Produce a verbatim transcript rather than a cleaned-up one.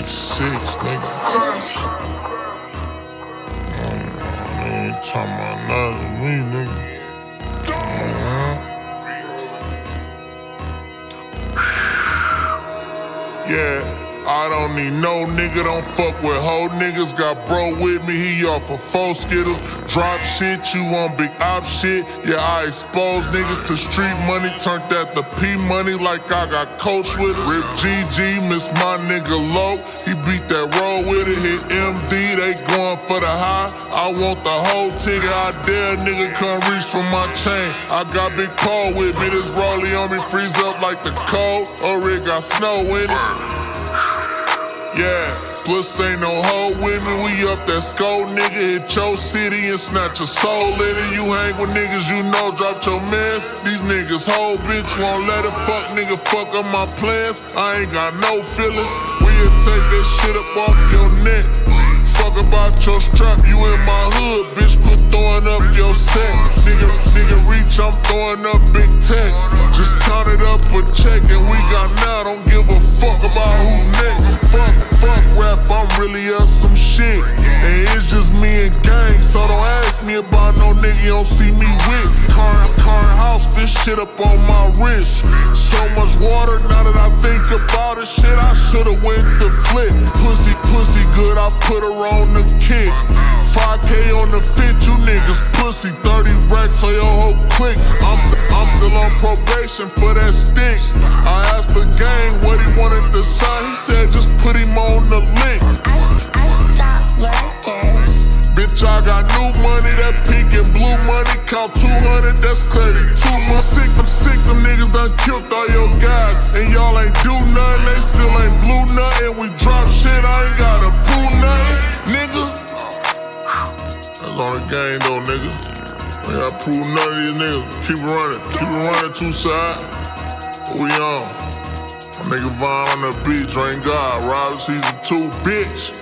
big six, nigga. I ain't talking about nothing to me, nigga. Yeah, I don't need no nigga, don't fuck with hoe niggas. Got bro with me, he off of four skittles. Drop shit, you want big op shit. Yeah, I expose niggas to street money. Turned that to P money like I got coach with us. Rip G G, miss my nigga low. He beat that roll with it, hit M D, they going for the high. I want the whole ticket, I dare nigga come reach for my chain. I got big Paul with me, this rollie on me freeze up like the cold. Or it got snow in it. Yeah, plus ain't no hoe with me, we up that skull, nigga. Hit your city and snatch your soul in it. You hang with niggas you know, drop your mans. These niggas whole bitch won't let a fuck nigga fuck up my plans. I ain't got no feelings, we'll take that shit up off your neck. Fuck about your strap, you in my hood, bitch, quit throwing up your set. Nigga, nigga reach, I'm throwing up big tech. Just counted up a check and we got now, don't give a fuck about who next. Fuck, fuck rap, I'm really up some shit. And it's just me and gang, so don't ask me about no nigga you don't see me with. Current, current house, this shit up on my wrist. So much water, now that I think about it, shit, I should've went to flip. Pussy, pussy good, I put her on the kick. five K on the fit, you niggas pussy. thirty racks on your whole clique. I'm, I'm still on probation for that stick. I asked the gang what he wanted to sign. He said just put him on the link. I, I stop workers. Bitch, I got new money, that pink and blue money. Count two hundred, that's clearly too much. Sick, I'm sick, them niggas done killed all your guys. And y'all ain't do nothing, they still ain't blue nothing. We drop shit, I ain't gotta prove nothing, nigga. That's on the game though, nigga. I gotta prove none of these niggas. Keep it running, keep it running, two side. What we on? My nigga Vine on the beat, Drain God, Robert season two, bitch.